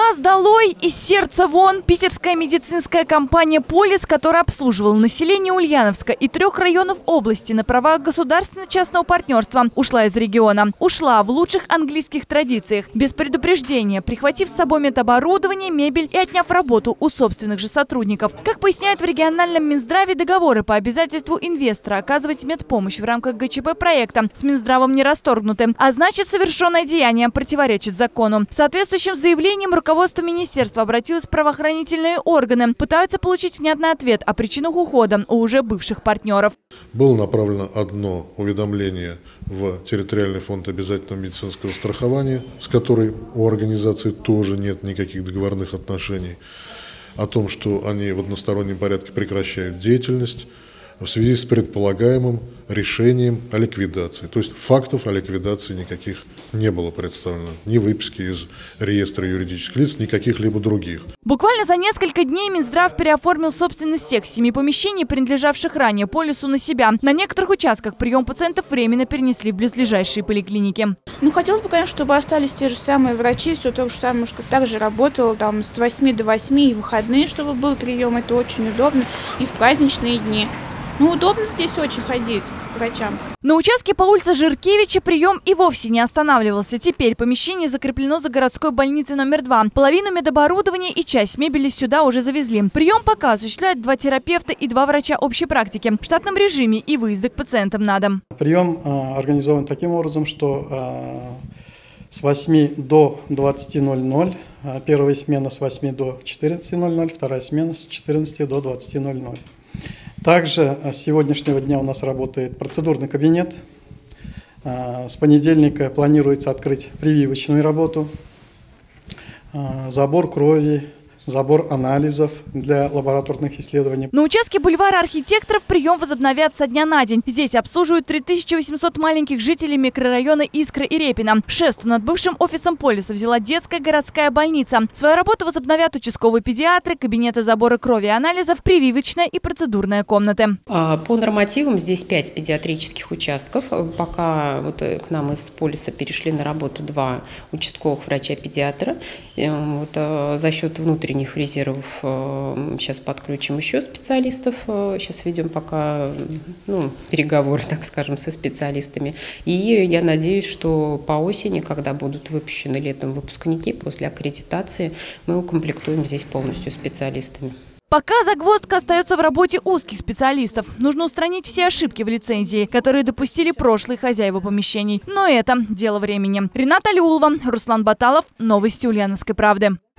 Глаз долой и сердце вон. Питерская медицинская компания «Полис», которая обслуживала население Ульяновска и 3 районов области на правах государственно-частного партнерства, ушла из региона. Ушла в лучших английских традициях, без предупреждения, прихватив с собой медоборудование, мебель и отняв работу у собственных же сотрудников. Как поясняют в региональном Минздраве, договоры по обязательству инвестора оказывать медпомощь в рамках ГЧП проекта с Минздравом не расторгнуты, а значит, совершенное деяние противоречит закону. Соответствующим заявлением руководство министерства обратилось в правоохранительные органы. Пытаются получить внятный ответ о причинах ухода у уже бывших партнеров. Было направлено одно уведомление в территориальный фонд обязательного медицинского страхования, с которой у организации тоже нет никаких договорных отношений, о том, что они в одностороннем порядке прекращают деятельность в связи с предполагаемым решением о ликвидации. То есть фактов о ликвидации никаких не было представлено. Ни выписки из реестра юридических лиц, ни каких-либо других. Буквально за несколько дней Минздрав переоформил собственность всех 7 помещений, принадлежавших ранее «Полису», на себя. На некоторых участках прием пациентов временно перенесли в близлежащие поликлиники. Хотелось бы, конечно, чтобы остались те же самые врачи, все то же самое, так же работало там с 8 до 8 и выходные, чтобы был прием. Это очень удобно. И в праздничные дни. Удобно здесь очень ходить врачам. На участке по улице Жиркевича прием и вовсе не останавливался. Теперь помещение закреплено за городской больницей номер 2. Половину медоборудования и часть мебели сюда уже завезли. Прием пока осуществляют 2 терапевта и 2 врача общей практики в штатном режиме и выезды к пациентам на дом. Прием организован таким образом, что с 8 до 20:00, первая смена с 8 до 14:00, вторая смена с 14 до 20:00. Также с сегодняшнего дня у нас работает процедурный кабинет. С понедельника планируется открыть прививочную работу, забор крови, забор анализов для лабораторных исследований. На участке бульвара Архитекторов прием возобновят со дня на день. Здесь обслуживают 3800 маленьких жителей микрорайона Искра и Репина. Шефство над бывшим офисом «Полиса» взяла детская городская больница. Свою работу возобновят участковые педиатры, кабинеты забора крови и анализов, прививочная и процедурная комнаты. По нормативам здесь 5 педиатрических участков. Пока к нам из «Полиса» перешли на работу 2 участковых врача-педиатра. За счет внутренних резервов сейчас подключим еще специалистов. Сейчас ведем пока переговоры, так скажем, со специалистами. И я надеюсь, что по осени, когда будут выпущены летом выпускники после аккредитации, мы укомплектуем здесь полностью специалистами. Пока загвоздка остается в работе узких специалистов. Нужно устранить все ошибки в лицензии, которые допустили прошлые хозяева помещений. Но это дело времени. Рената Алиулова, Руслан Баталов. Новости Ульяновской правды.